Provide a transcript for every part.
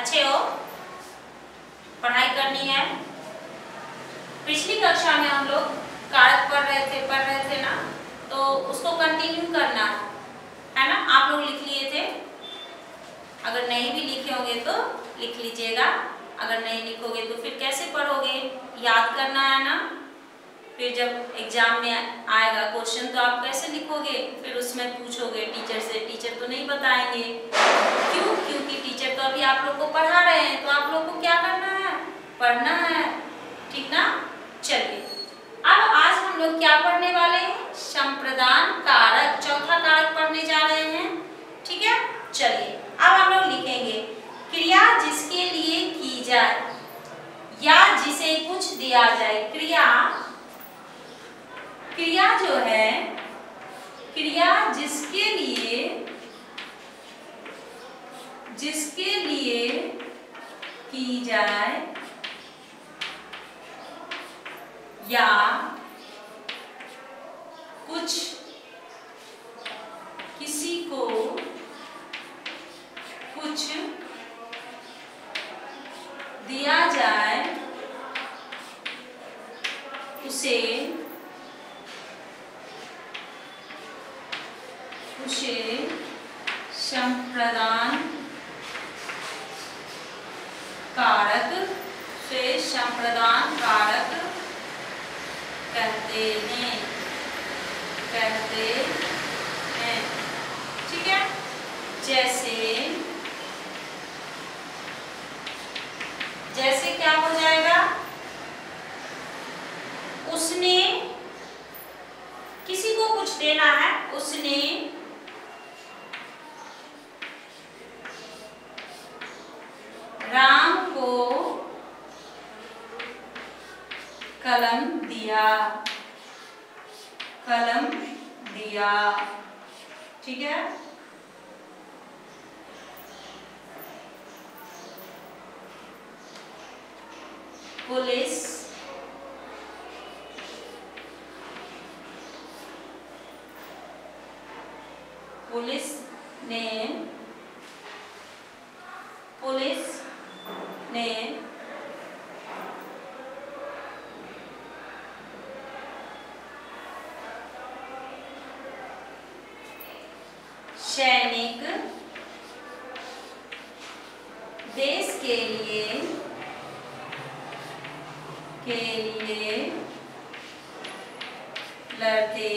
अच्छे हो, पढ़ाई करनी है। पिछली कक्षा में हम लोग कारक पढ़ रहे थे ना, तो उसको कंटिन्यू करना है ना। आप लोग लिख लिए थे, अगर नहीं भी लिखे होंगे तो लिख लीजिएगा। अगर नहीं लिखोगे तो फिर कैसे पढ़ोगे, याद करना है ना। फिर जब एग्जाम में आएगा क्वेश्चन तो आप कैसे लिखोगे, फिर उसमें पूछोगे टीचर से, टीचर तो नहीं बताएंगे। क्यों? क्योंकि टीचर तो अभी आप लोग को पढ़ा रहे हैं, तो आप लोग को क्या करना है, पढ़ना है, ठीक ना। चलिए अब आज हम लोग क्या पढ़ने वाले हैं, संप्रदान कारक, चौथा कारक पढ़ने जा रहे हैं, ठीक है। चलिए अब हम लोग लिखेंगे, क्रिया जिसके लिए की जाए या जिसे कुछ दिया जाए। क्रिया जो है, क्रिया जिसके लिए की जाए या कुछ किसी को कुछ दिया जाए, उसे संप्रदान कारक कहते हैं, ठीक है। जैसे क्या हो जाएगा, उसने, किसी को कुछ देना है, उसने राम को कलम दिया, ठीक है। पुलिस ने सैनिक देश के लिए लड़ते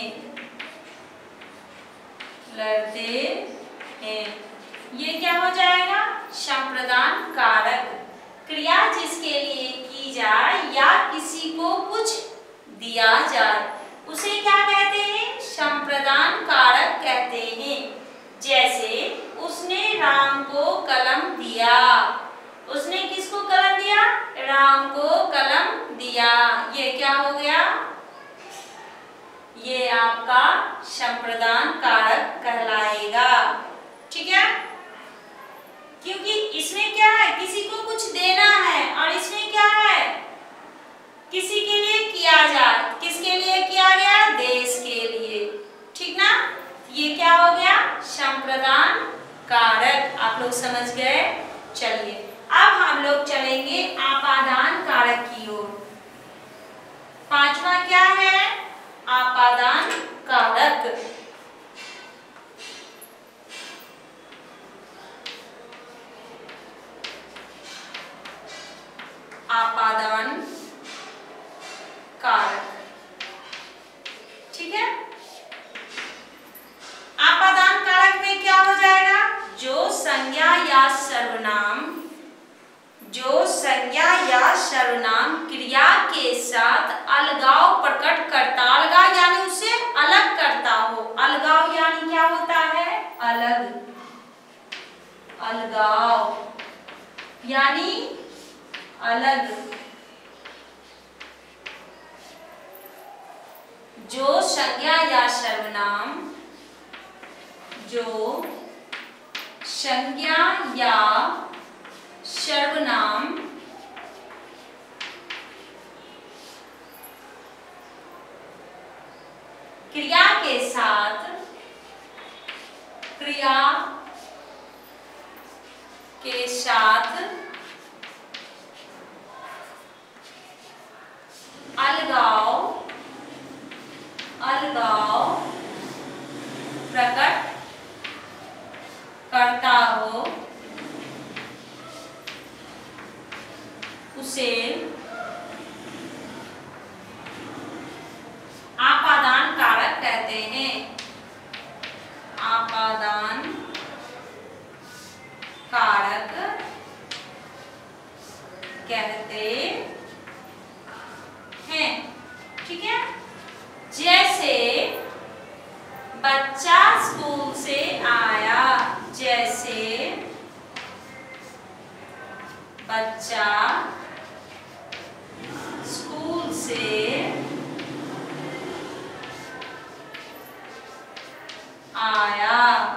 हैं। ये क्या हो जाएगा, संप्रदान कारक। क्रिया जिसके लिए की जाए या किसी को कुछ दिया जाए, उसे क्या कहते हैं, संप्रदान कारक कहते हैं। जैसे उसने राम को कलम दिया, उसने किसको कलम दिया, राम को कलम दिया, ये क्या हो गया, ये आपका संप्रदान कारक कहलाएगा, ठीक है। क्योंकि इसमें क्या है, किसी को कुछ देना है, और इसमें क्या है, किसी के लिए किया जाए, किसके लिए किया गया, देश के लिए, ठीक ना। ये क्या हो गया, संप्रदान कारक। आप लोग समझ गए। चलिए अब हम लोग चलेंगे आपादान कारक की ओर। पांचवा क्या है, आपादान कारक। आपादान कारक, ठीक है। आपादान कारक में क्या हो जाएगा, जो संज्ञा या सर्वनाम क्रिया के साथ अलगाव प्रकट करता, अलगाव यानी उसे अलग करता हो। अलगाव यानी क्या होता है, अलगाव यानी अलग। जो संज्ञा या सर्वनाम, जो संज्ञा या सर्वनाम क्रिया के साथ साथ अलगाव प्रकट करता हो उसे आपादान कारक कहते हैं। आपादान कारक कहते हैं। ठीक है। जैसे बच्चा स्कूल से आया, जैसे बच्चा स्कूल से आया,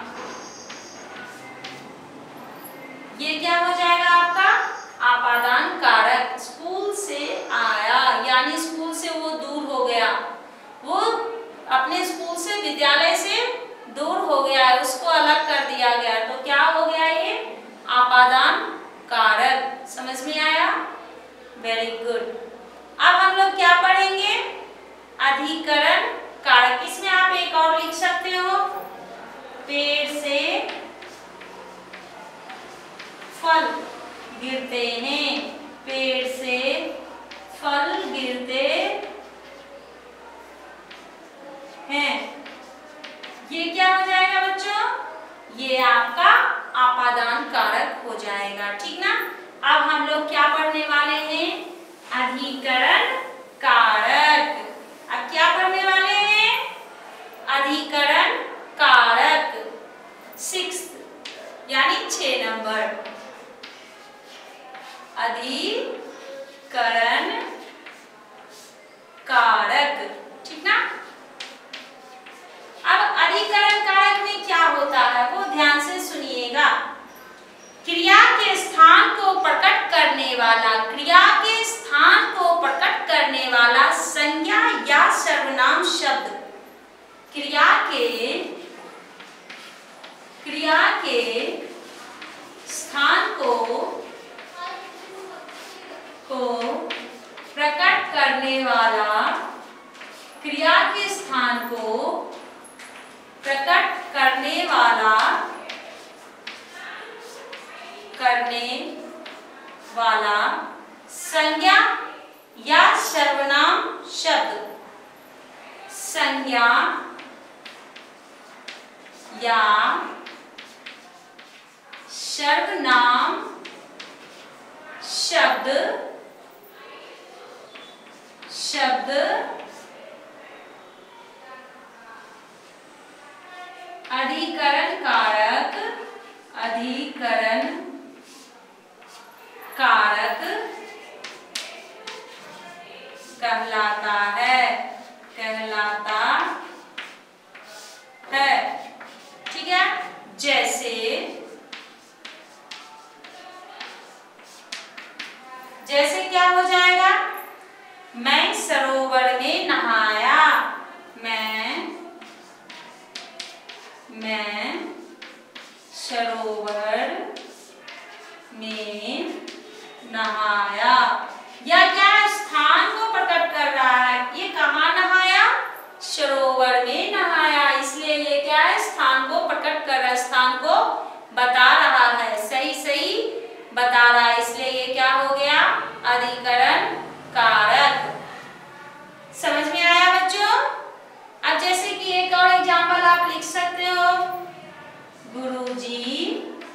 ये क्या हो जाएगा आपका आपादान कारक। स्कूल से आया यानी स्कूल से वो दूर हो गया, वो अपने स्कूल से विद्यालय से दूर हो गया है, उसको अलग कर दिया गया, तो क्या हो गया ये आपादान कारक। समझ में आया? Very good. अब हम लोग क्या पढ़ेंगे? अधिकरण कारक। इसमें आप एक और लिख सकते हो, पेड़ से फल गिरते हैं, पेड़ से फल गिरते हैं। ये क्या हो जाएगा बच्चों? ये आपका आपादान कारक हो जाएगा। ठीक ना? अब हम लोग क्या पढ़ने वाले हैं? अधिकरण कारक। अब क्या पढ़ने वाले हैं? अधिकरण कारक 6 यानी 6 नंबर। अधिकरण कारक। ठीक ना? अब अधिकरण कारक में क्या होता है वो ध्यान से सुनिएगा। क्रिया के स्थान को प्रकट करने वाला, क्रिया के स्थान को प्रकट करने वाला संज्ञा या सर्वनाम शब्द क्रिया के स्थान को प्रकट करने वाला, क्रिया के स्थान को प्रकट करने वाला संज्ञा या सर्वनाम शब्द, संज्ञा या सर्वनाम शब्द अधिकरण कारक कहलाता है। ठीक है। जैसे क्या हो जाएगा? मैं सरोवर में नहाया, मैं सरोवर में नहाया। या क्या स्थान को प्रकट कर रहा है? ये कहाँ नहाया? सरोवर में नहाया, इसलिए ये क्या है? स्थान को प्रकट कर रहा है, स्थान को बता रहा है, सही बता रहा है, इसलिए ये क्या हो गया? अधिकरण कारक। समझ में आया बच्चों? अब जैसे कि एक और एग्जाम्पल आप लिख सकते हो, गुरुजी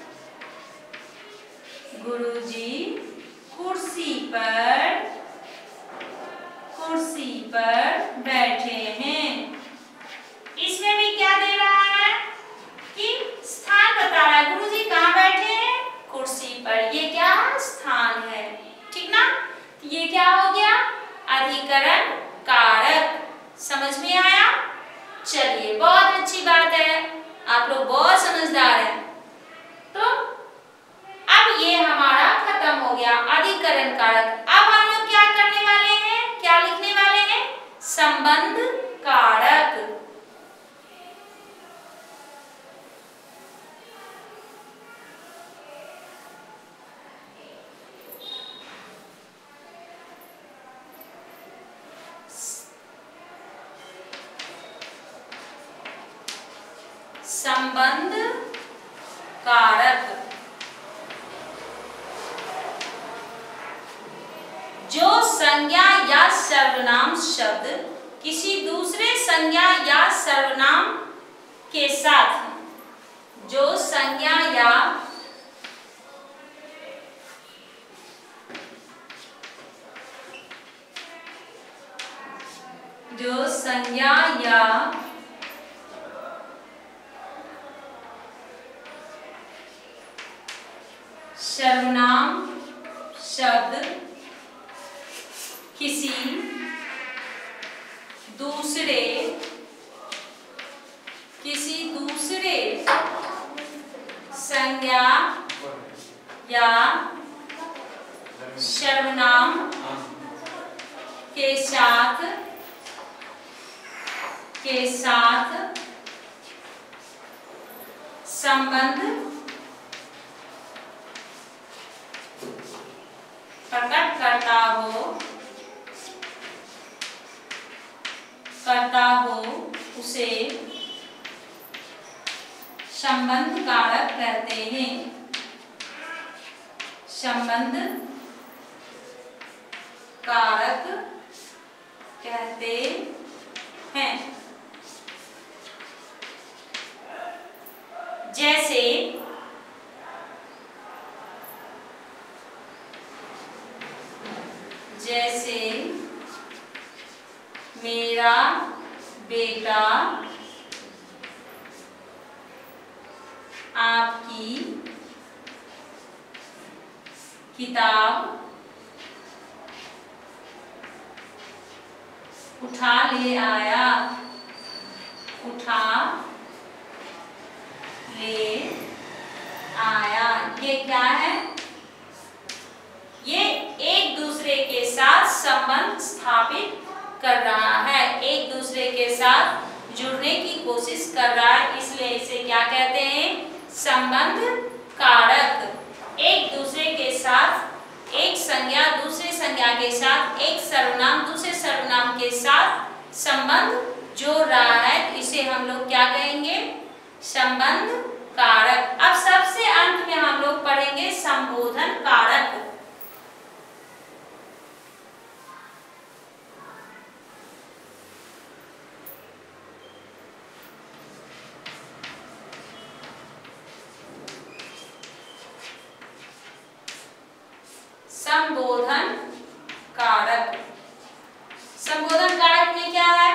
कुर्सी पर बैठे हैं। इसमें भी क्या दे रहा है कि स्थान बता रहा है। गुरुजी कहाँ बैठे हैं? कुर्सी पर। ये क्या स्थान है। ठीक ना? ये क्या हो गया? अधिकरण कारक। समझ में आया? चलिए, बहुत अच्छी बात है, आप लोग बहुत समझदार हैं। तो अब ये हमारा खत्म हो गया अधिकरण कारक। अब हम लोग क्या करने वाले हैं? क्या लिखने वाले हैं? संबंध कारक। संबंध कारक। जो संज्ञा या सर्वनाम शब्द किसी दूसरे संज्ञा या सर्वनाम के साथ, जो संज्ञा या सर्वनाम शब्द किसी दूसरे संज्ञा या सर्वनाम के साथ संबंध प्रकट करता हो उसे संबंध कारक कहते हैं। संबंध कारक कहते हैं। जैसे मेरा बेटा आपकी किताब उठा ले आया। ये क्या है? ये एक दूसरे के साथ संबंध स्थापित कर रहा है, एक दूसरे के साथ जुड़ने की कोशिश कर रहा है, इसलिए इसे क्या कहते हैं? संबंध कारक। एक दूसरे के साथ एक संज्ञा दूसरे संज्ञा के साथ, एक सर्वनाम दूसरे सर्वनाम के साथ संबंध जोड़ रहा है, इसे हम लोग क्या कहेंगे? संबंध कारक। अब सबसे अंत में हम लोग पढ़ेंगे संबोधन कारक। संबोधन कारक। संबोधन कारक में क्या है?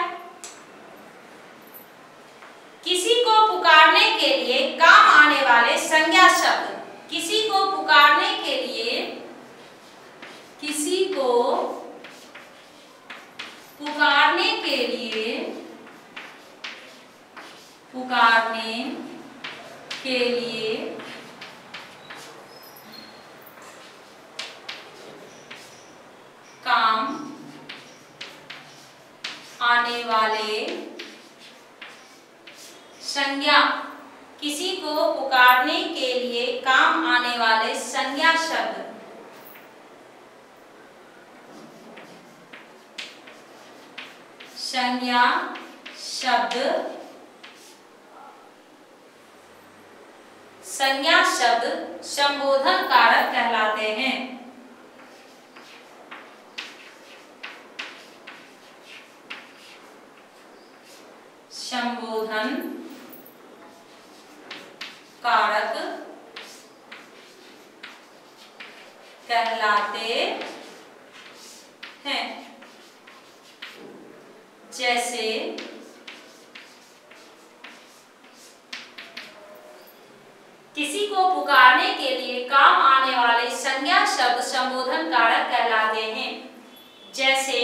किसी को पुकारने के लिए काम आने वाले संज्ञा शब्द, किसी को पुकारने के लिए काम आने वाले संज्ञा, किसी को पुकारने के लिए काम आने वाले संज्ञा शब्द संज्ञा शब्द संबोधन कारक कहलाते हैं। संबोधन कारक कहलाते हैं। जैसे किसी को पुकारने के लिए काम आने वाले संज्ञा शब्द संबोधन कारक कहलाते हैं। जैसे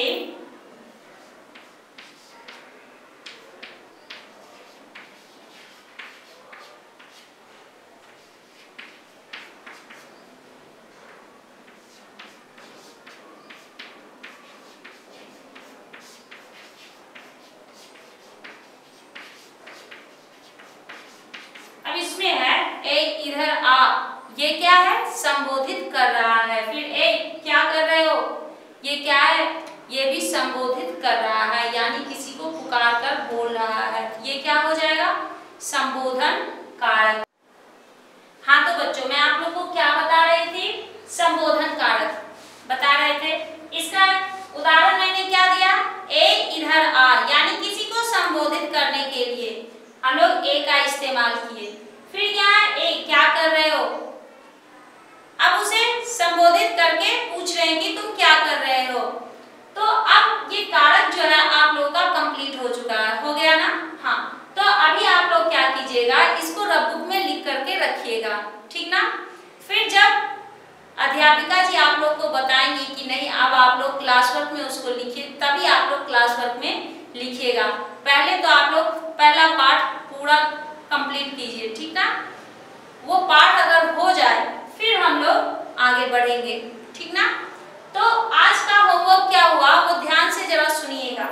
इसमें है ए इधर आ, ये क्या है? संबोधित कर रहा है। फिर ए क्या कर रहे हो? ये क्या है? ये भी संबोधित कर रहा है, यानी किसी को पुकार कर बोल रहा है। ये क्या हो जाएगा? संबोधन कारक। हाँ तो बच्चों मैं आप लोग को क्या बता रही थी, संबोधन कारक बता रहे थे। इसका उदाहरण मैंने क्या दिया, ए इधर आ, यानी किसी को संबोधित करने के लिए हम लोग ए का इस्तेमाल किए। फिर यहाँ ए क्या कर रहे हो, अब उसे संबोधित करके पूछ रहे हैं कि तुम क्या कर रहे हो। तो अब ये कारक जो है आप लोगों का कंप्लीट हो चुका है, हो गया ना। हाँ तो अभी आप लोग क्या कीजिएगा, इसको रफ बुक में लिख करके रखिएगा, ठीक ना। फिर जब अध्यापिका जी आप लोग को बताएंगे कि नहीं अब आप लोग क्लास वर्क में उसको लिखिए, तभी आप लोग क्लास वर्क में लिखिएगा। पहले तो आप लोग पहला पाठ पूरा कंप्लीट कीजिए, ठीक ना। वो पाठ अगर हो जाए फिर हम लोग आगे बढ़ेंगे, ठीक ना। तो आज का होमवर्क क्या हुआ वो ध्यान से जरा सुनिएगा।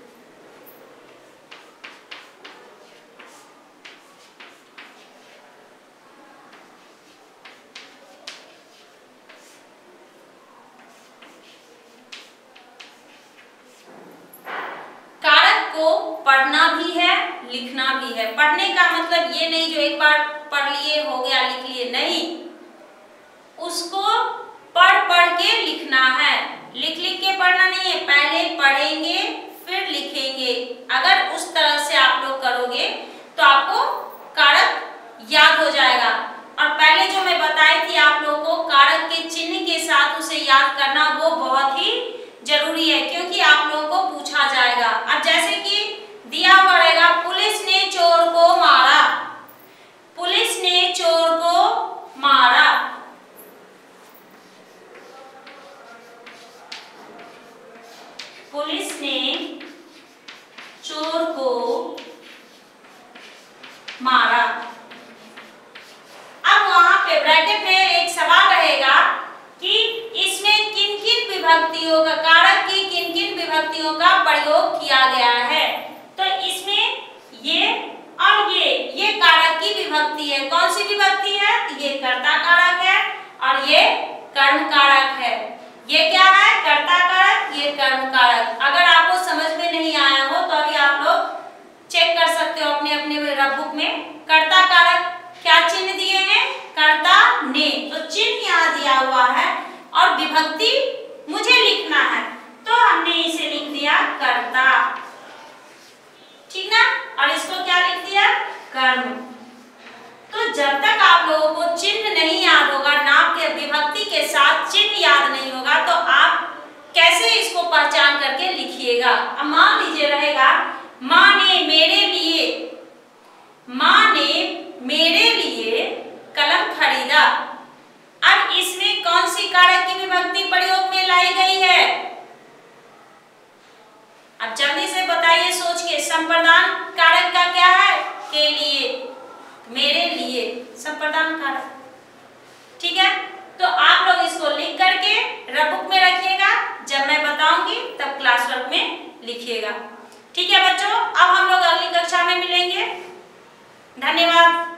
कारक को पढ़ना भी है, लिखना भी है। पढ़ने का मतलब ये नहीं जो एक बार पढ़ लिए हो गया लिख लिए, नहीं, उसको पढ़ पढ़ के लिखना है, लिख लिख के पढ़ना नहीं है। पहले पढ़ेंगे फिर लिखेंगे। अगर उस तरह से आप लोग करोगे तो आपको कारक याद हो जाएगा। और पहले जो मैं बताई थी आप लोगों को कारक के चिन्ह के साथ उसे याद करना, वो बहुत ही जरूरी है, क्योंकि आप लोगों को पूछा जाएगा। अब जैसे कि दिया हुआ रहेगा, पुलिस ने चोर को मारा, पुलिस ने चोर को मारा। पुलिस ने चोर को मारा। अब वहां पे ब्रैकेट में एक सवाल रहेगा कि इसमें किन किन विभक्तियों का, कारक की किन किन विभक्तियों का प्रयोग किया गया है। तो इसमें ये और ये कारक की विभक्ति है। कौन सी विभक्ति है, ये कर्ता कारक है और ये कर्म कारक है। ये क्या है, कर्ता कारक, ये कर्म कारक। अगर आपको समझ में नहीं आया हो तो अभी आप लोग चेक कर सकते हो अपने अपने रफ बुक में। कर्ता कारक क्या चिन्ह दिए हैं, कर्ता ने, तो चिन्ह यहाँ दिया हुआ है और विभक्ति मुझे लिखना है तो हमने इसे लिख दिया कर्ता, ठीक ना। और इसको क्या लिख दिया, कर्म। तो जब तक आप लोगों को चिन्ह नहीं याद होगा, नाम के विभक्ति के साथ चिन्ह याद नहीं होगा, तो आप कैसे इसको पहचान करके लिखिएगा। अब मान लीजिए रहेगा, माँ ने मेरे लिए, माँ ने मेरे लिए कलम खरीदा। अब इसमें कौन सी कारक की विभक्ति प्रयोग में लाई गई है, अब जल्दी से बताइए सोच के। संप्रदान कारक का क्या है, के लिए, मेरे लिए संप्रदान कारक, ठीक है। तो आप लोग इसको लिख करके रफ बुक में रखिएगा, जब मैं बताऊंगी तब क्लास वर्क में लिखिएगा, ठीक है बच्चों। अब हम लोग अगली कक्षा में मिलेंगे, धन्यवाद।